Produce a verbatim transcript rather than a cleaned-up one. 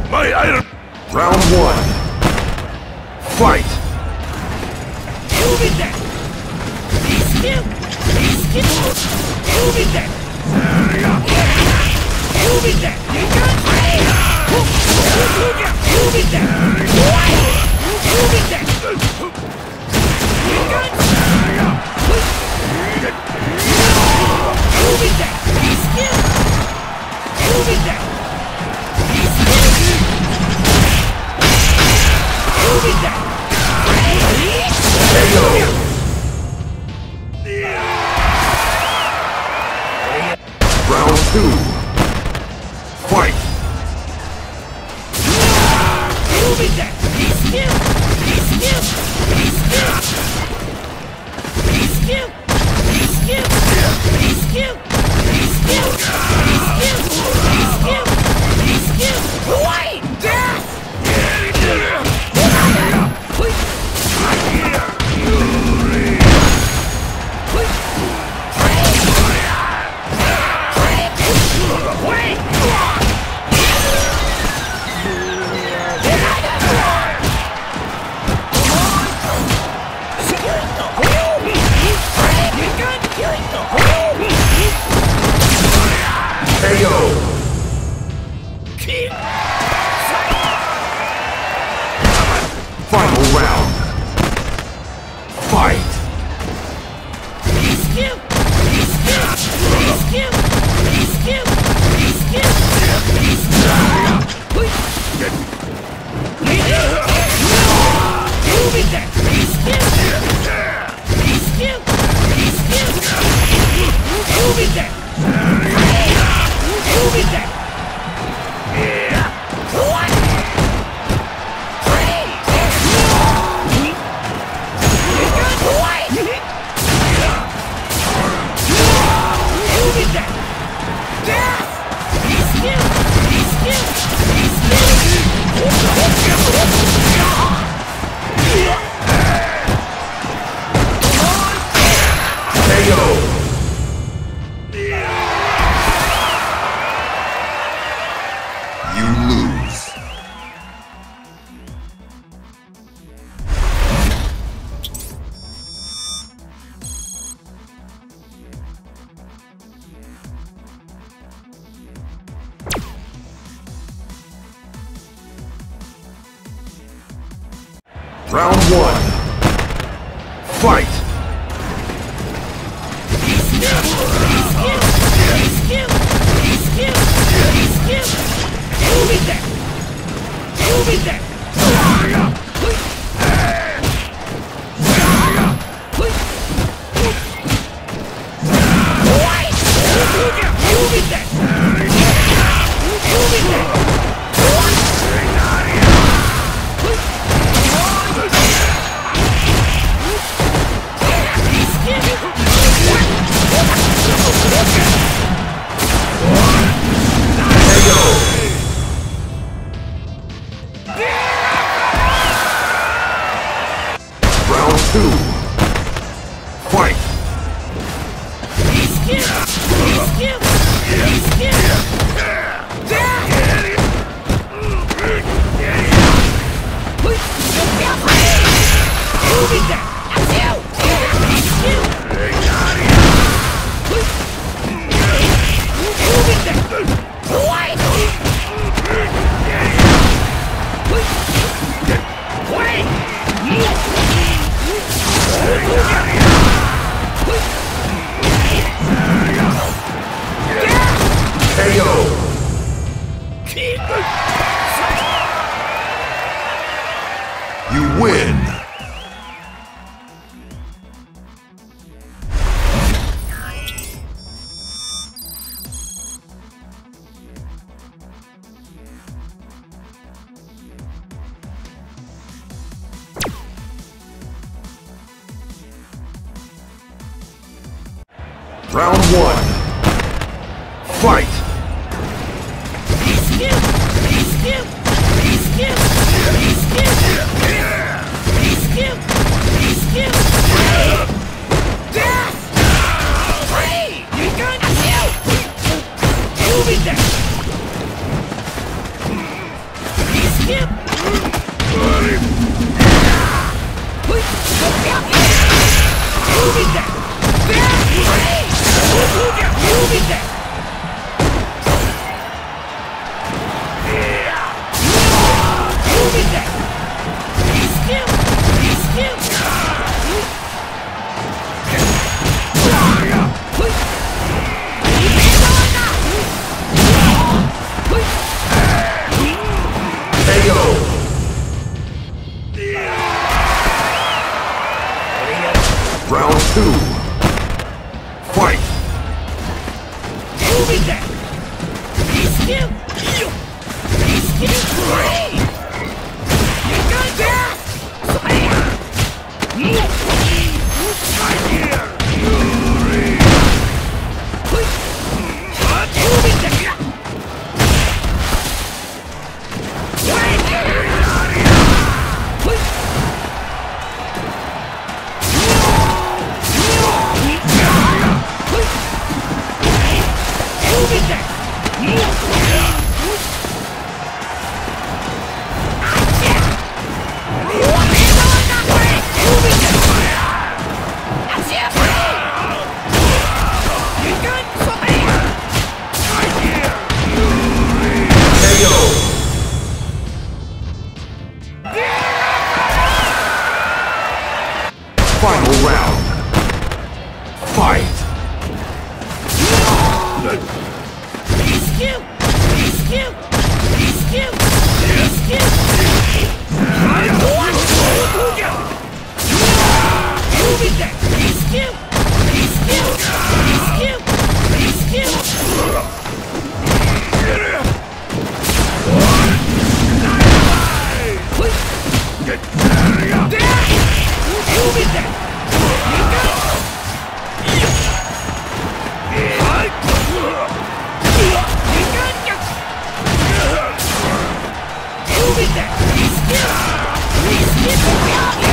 My iron. Round one. Fight! Move it there! He's still! He's still! Move it there! Move it there! You got me! Move it there! Move it there! You got me! Move it there! He's still! Move it there! He's still! Move it there! K O! Round two. Fight! Move it there! He's still! He's still! He's still! He's still! He's still! He's still! He's still! He's still! He's still! He's still! Wait! Death! K O! Final round. Fight! He's still! He's still! He's still! He's still! He's still! He's still! Move it there! He's still! He's still! He's still! Move it there! Move it there! What? Move it there! Death! He's still! He's still! He's still! K O! You lose. Round one. Fight! He's still! He's still! He's still! He's still! He's still! Move it there! Move it there! Move it there! Move it there! Round two. Fight! He's still! He's still! He's still! Move it there! He's still! Move it there! Wait! K O! You win! Round one. Fight! He's still! He's still! He's still! He's still! He's still! He's still! Death! Free! You got you! Move it there! Round two. Fight! Final round. Fight! He's